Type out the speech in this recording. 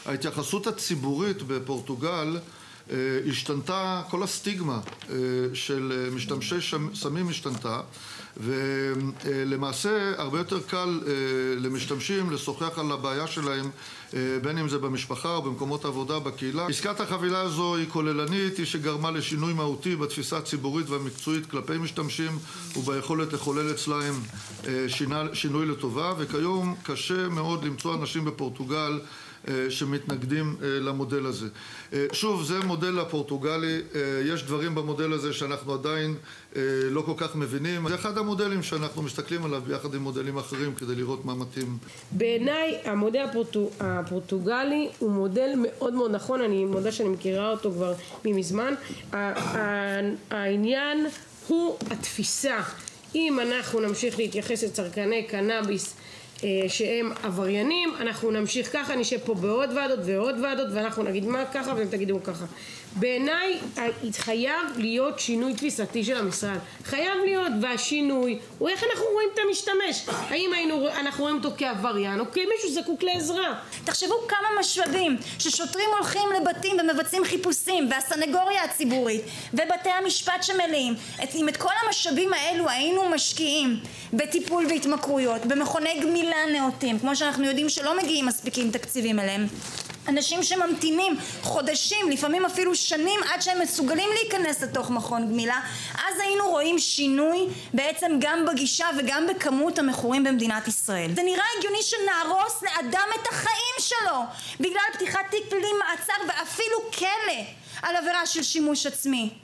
ההתייחסות הציבורית בפורטוגל השתנתה, כל הסטיגמה של משתמשי סמים השתנתה, ולמעשה הרבה יותר קל למשתמשים לשוחח על הבעיה שלהם, בין אם זה במשפחה או במקומות עבודה, בקהילה. עסקת החבילה הזו היא כוללנית, היא שגרמה לשינוי מהותי בתפיסה הציבורית והמקצועית כלפי משתמשים וביכולת לחולל אצלהם שינוי לטובה, וכיום קשה מאוד למצוא אנשים בפורטוגל שמתנגדים למודל הזה. שוב, זה מודל הפורטוגלי, יש דברים במודל הזה שאנחנו עדיין לא כל כך מבינים. זה אחד המודלים שאנחנו מסתכלים עליו ביחד עם מודלים אחרים כדי לראות מה מתאים. בעיניי המודל הפורטוגלי הוא מודל מאוד מאוד נכון, אני מודה שאני מכירה אותו כבר מזמן. העניין הוא התפיסה. אם אנחנו נמשיך להתייחס לצרכני קנאביס שהם עבריינים, אנחנו נמשיך ככה, נשב פה בעוד ועדות ועוד ועדות ואנחנו נגיד מה ככה ואתם תגידו ככה. בעיניי חייב להיות שינוי תפיסתי של המשרד, חייב להיות, והשינוי הוא איך אנחנו רואים את המשתמש. האם אנחנו רואים אותו כעבריין או כמישהו זקוק לעזרה. תחשבו כמה משאבים ששוטרים הולכים לבתים ומבצעים חיפושים, והסנגוריה הציבורית ובתי המשפט שמלאים. אם את כל המשאבים האלו היינו משקיעים בטיפול בהתמכרויות, במכוני גמילה נאותים, כמו שאנחנו יודעים שלא מגיעים מספיקים תקציבים אליהם, אנשים שממתינים חודשים, לפעמים אפילו שנים, עד שהם מסוגלים להיכנס לתוך מכון גמילה, אז היינו רואים שינוי בעצם גם בגישה וגם בכמות המכורים במדינת ישראל. זה נראה הגיוני שנהרוס לאדם את החיים שלו בגלל פתיחת תיק פלילי, מעצר ואפילו כלא על עבירה של שימוש עצמי.